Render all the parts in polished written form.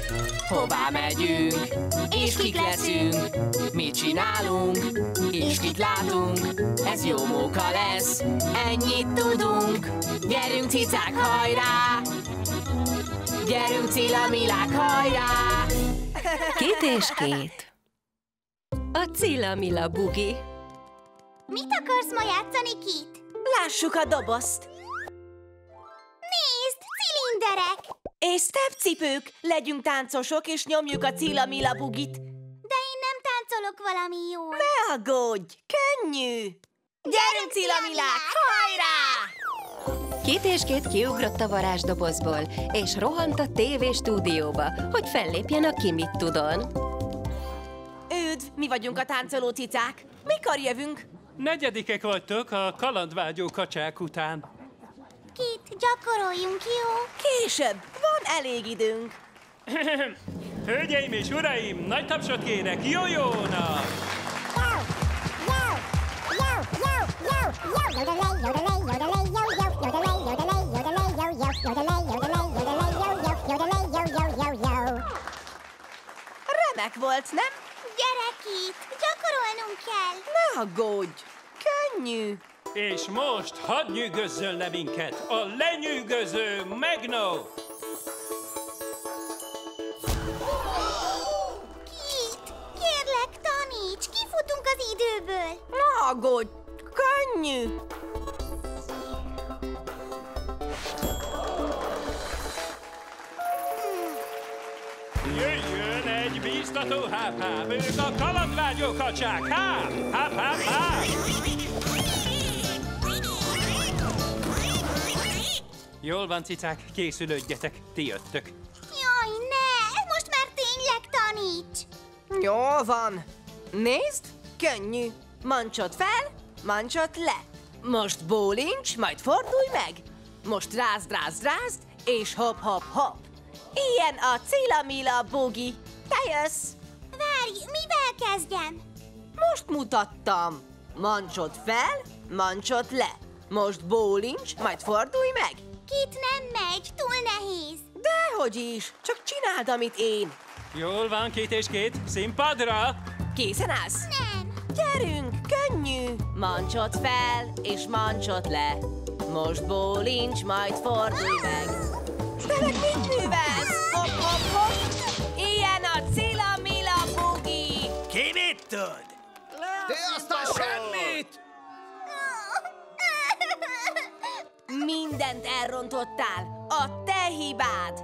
Hová megyünk, és kik leszünk, mit csinálunk, és kit látunk. Ez jó móka lesz, ennyit tudunk. Gyerünk cicák, hajrá! Gyerünk Cilla-Millák, hajrá! Kit és két. A Cilla-Milla bugi. Mit akarsz ma játszani, Kit? Lássuk a dobozt. Nézd, cilinderek! És steppcipők. Legyünk táncosok, és nyomjuk a Cilla-Milla bugit. De én nem táncolok valami jól. Ne aggódj! Könnyű! Gyerünk Cilla-Millák, hajrá! Kit és két kiugrott a varázsdobozból, és rohant a tévéstúdióba, hogy fellépjen a Ki mit tudon. Üdv, mi vagyunk a táncoló cicák. Mikor jövünk? Negyedikek vagytok a kalandvágyó kacsák után. Kit, gyakoroljunk, jó? Később, van elég időnk. Hölgyeim és uraim, nagy tapsot kérek Jojónak! Remek volt, nem? Gyere, Kit, gyakorolnunk kell. Ne aggódj! Könnyű! És most hadd nyűgözzön le minket a lenyűgöző Magno! Kit, kérlek, taníts, kifutunk az időből. Ne aggódj! Könnyű! Jöjjön egy bíztató háp-háp, ők a kalandvágyó kacsák! Háp! Háp-háp-háp! Jól van, cicák, készülődjetek, ti jöttök. Jaj, ne! Most már tényleg taníts! Jól van. Nézd, könnyű. Mancsot fel, mancsot le. Most bólincs, majd fordulj meg. Most rázd, rázd, rázd, és hopp, hopp, hopp. Ilyen a Cilla-Milla bugi. Te jössz. Várj, mivel kezdjem? Most mutattam. Mancsot fel, mancsot le. Most bólincs, majd fordulj meg. Kit, nem megy, túl nehéz. Dehogy is, csak csináld, amit én. Jól van, két és két, színpadra! Készen állsz? Nem. Gyerünk, könnyű! Mancsot fel, és mancsot le. Most bólincs, majd fordulj meg. Te meg mit művelsz? Hopp, hopp, hopp! Ilyen a Cilla-Milla bugi! Ki mit tud? Te aztán semmit! Mindent elrontottál. A te hibád.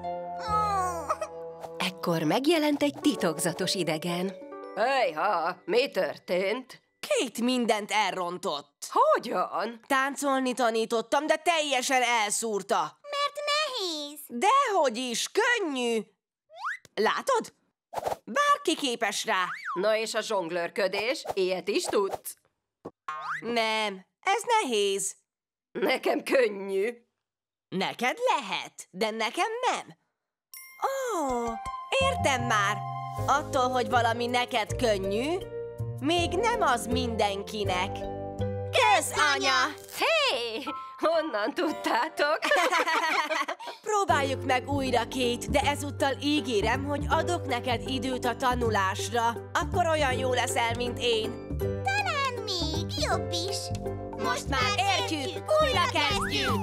Ekkor megjelent egy titokzatos idegen. Hejha, mi történt? Két mindent elrontott. Hogyan? Táncolni tanítottam, de teljesen elszúrta. Mert nehéz. Dehogy is, könnyű. Látod? Bárki képes rá. Na és a zsonglőrködés? Ilyet is tudsz? Nem, ez nehéz. Nekem könnyű. Neked lehet, de nekem nem. Ó, értem már. Attól, hogy valami neked könnyű, még nem az mindenkinek. Kösz, anya! Hé, honnan tudtátok? Próbáljuk meg újra, Kate, de ezúttal ígérem, hogy adok neked időt a tanulásra. Akkor olyan jó leszel, mint én. Talán még jobb is. Most már értjük, újra kezdjük!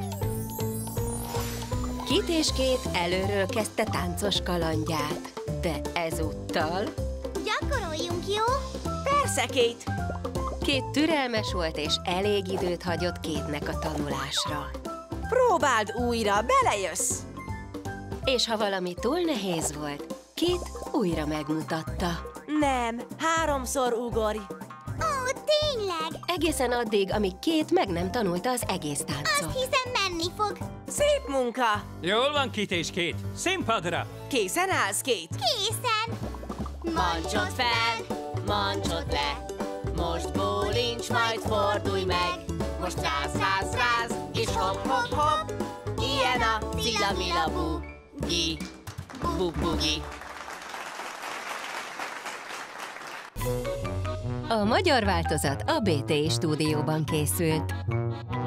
Kit és két előről kezdte táncos kalandját, de ezúttal... Gyakoroljunk, jó? Persze, Kate! Két türelmes volt, és elég időt hagyott Kétnek a tanulásra. Próbáld újra, belejössz! És ha valami túl nehéz volt, Kit újra megmutatta. Nem, 3-szor ugorj! Ó, tényleg? Egészen addig, amíg Kate meg nem tanulta az egész táncot. Azt hiszem, menni fog. Szép munka! Jól van, két és két, színpadra! Készen állsz, Kate? Készen. Mancsot fel, mancsot le. Most bólincs, majd fordulj meg. Most ráz, ráz, ráz, és hopp, hopp, hopp. Ilyen a Cilla-Milla bugi. Bugi. A magyar változat a BTI stúdióban készült.